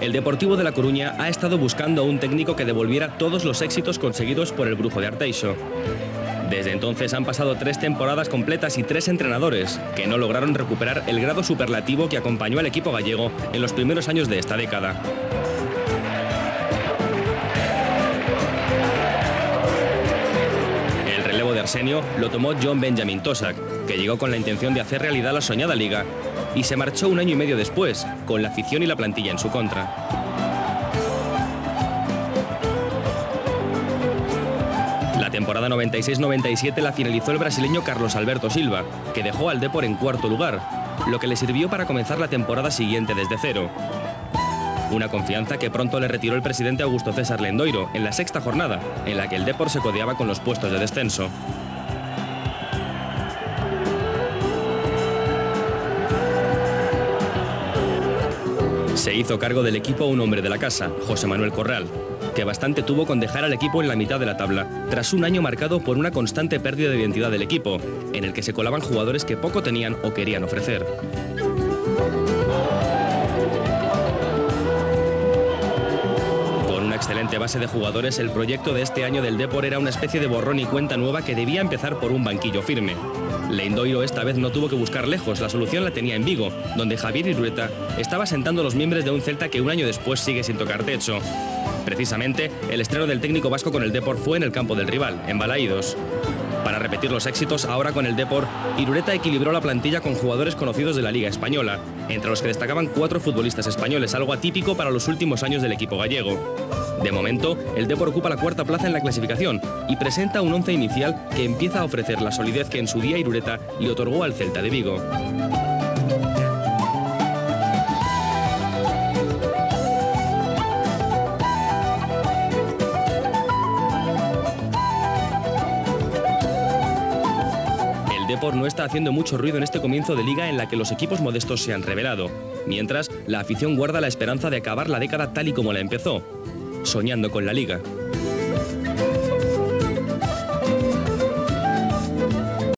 el Deportivo de La Coruña ha estado buscando a un técnico que devolviera todos los éxitos conseguidos por el Brujo de Arteixo. Desde entonces han pasado 3 temporadas completas y 3 entrenadores que no lograron recuperar el grado superlativo que acompañó al equipo gallego en los primeros años de esta década. El relevo de Arsenio lo tomó John Benjamin Tosak, que llegó con la intención de hacer realidad la soñada liga y se marchó 1 año y medio después, con la afición y la plantilla en su contra. La temporada 96-97 la finalizó el brasileño Carlos Alberto Silva, que dejó al Depor en 4º lugar, lo que le sirvió para comenzar la temporada siguiente desde cero. Una confianza que pronto le retiró el presidente Augusto César Lendoiro en la 6ª jornada, en la que el Depor se codeaba con los puestos de descenso. Se hizo cargo del equipo un hombre de la casa, José Manuel Corral, que bastante tuvo con dejar al equipo en la mitad de la tabla, tras un año marcado por una constante pérdida de identidad del equipo, en el que se colaban jugadores que poco tenían o querían ofrecer. Con una excelente base de jugadores, el proyecto de este año del Depor era una especie de borrón y cuenta nueva que debía empezar por un banquillo firme. Lendoiro esta vez no tuvo que buscar lejos, la solución la tenía en Vigo, donde Javier Irureta estaba sentando los miembros de un Celta que un año después sigue sin tocar techo. Precisamente, el estreno del técnico vasco con el Depor fue en el campo del rival, en Balaídos. Para repetir los éxitos, ahora con el Depor, Irureta equilibró la plantilla con jugadores conocidos de la Liga Española, entre los que destacaban 4 futbolistas españoles, algo atípico para los últimos años del equipo gallego. De momento, el Depor ocupa la 4ª plaza en la clasificación y presenta un 11 inicial que empieza a ofrecer la solidez que en su día Irureta le otorgó al Celta de Vigo. El Depor no está haciendo mucho ruido en este comienzo de liga en la que los equipos modestos se han revelado, mientras la afición guarda la esperanza de acabar la década tal y como la empezó, soñando con la liga.